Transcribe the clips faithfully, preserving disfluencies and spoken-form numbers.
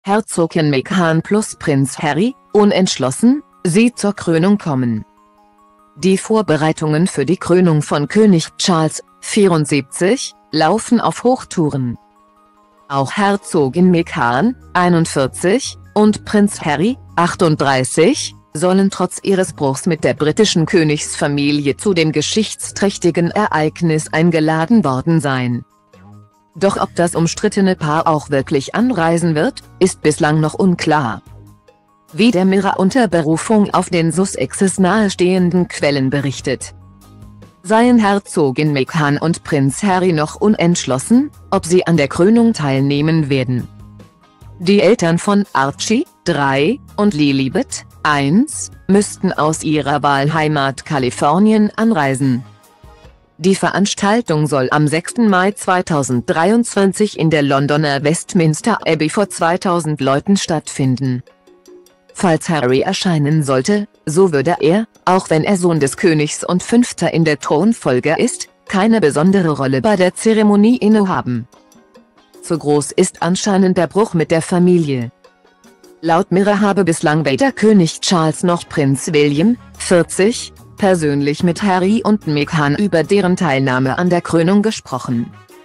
Herzogin Meghan plus Prinz Harry, unentschlossen, sie zur Krönung kommen. Die Vorbereitungen für die Krönung von König Charles, vierundsiebzig, laufen auf Hochtouren. Auch Herzogin Meghan, einundvierzig, und Prinz Harry, achtunddreißig, sollen trotz ihres Bruchs mit der britischen Königsfamilie zu dem geschichtsträchtigen Ereignis eingeladen worden sein. Doch ob das umstrittene Paar auch wirklich anreisen wird, ist bislang noch unklar. Wie der Mirror unter Berufung auf den Sussexes nahestehenden Quellen berichtet, seien Herzogin Meghan und Prinz Harry noch unentschlossen, ob sie an der Krönung teilnehmen werden. Die Eltern von Archie, drei, und Lilibet, eins, müssten aus ihrer Wahlheimat Kalifornien anreisen. Die Veranstaltung soll am sechsten Mai zweitausenddreiundzwanzig in der Londoner Westminster Abbey vor zweitausend Leuten stattfinden. Falls Harry erscheinen sollte, so würde er, auch wenn er Sohn des Königs und Fünfter in der Thronfolge ist, keine besondere Rolle bei der Zeremonie innehaben. Zu groß ist anscheinend der Bruch mit der Familie. Laut Mirror habe bislang weder König Charles noch Prinz William, vierzig, persönlich mit Harry und Meghan über deren Teilnahme an der Krönung gesprochen.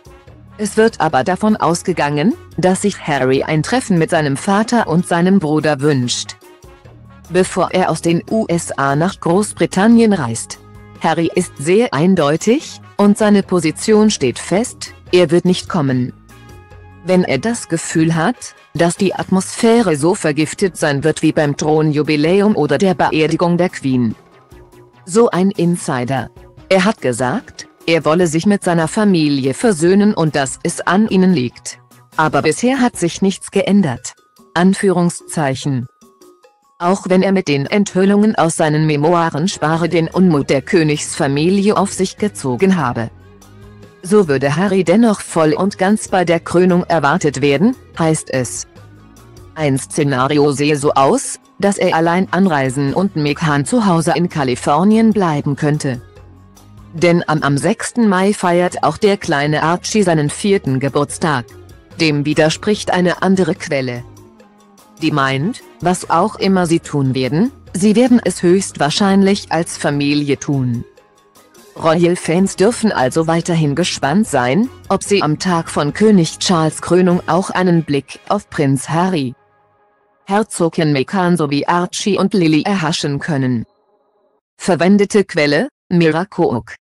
Es wird aber davon ausgegangen, dass sich Harry ein Treffen mit seinem Vater und seinem Bruder wünscht, bevor er aus den U S A nach Großbritannien reist. Harry ist sehr eindeutig, und seine Position steht fest: er wird nicht kommen. Wenn er das Gefühl hat, dass die Atmosphäre so vergiftet sein wird wie beim Thronjubiläum oder der Beerdigung der Queen. So ein Insider. Er hat gesagt, er wolle sich mit seiner Familie versöhnen und dass es an ihnen liegt. Aber bisher hat sich nichts geändert. Anführungszeichen. Auch wenn er mit den Enthüllungen aus seinen Memoiren Spare den Unmut der Königsfamilie auf sich gezogen habe. So würde Harry dennoch voll und ganz bei der Krönung erwartet werden, heißt es. Ein Szenario sehe so aus, dass er allein anreisen und Meghan zu Hause in Kalifornien bleiben könnte. Denn am, am sechsten Mai feiert auch der kleine Archie seinen vierten Geburtstag. Dem widerspricht eine andere Quelle, die meint, was auch immer sie tun werden, sie werden es höchstwahrscheinlich als Familie tun. Royal-Fans dürfen also weiterhin gespannt sein, ob sie am Tag von König Charles' Krönung auch einen Blick auf Prinz Harry, Herzogin Meghan sowie Archie und Lily erhaschen können. Verwendete Quelle: Mirror.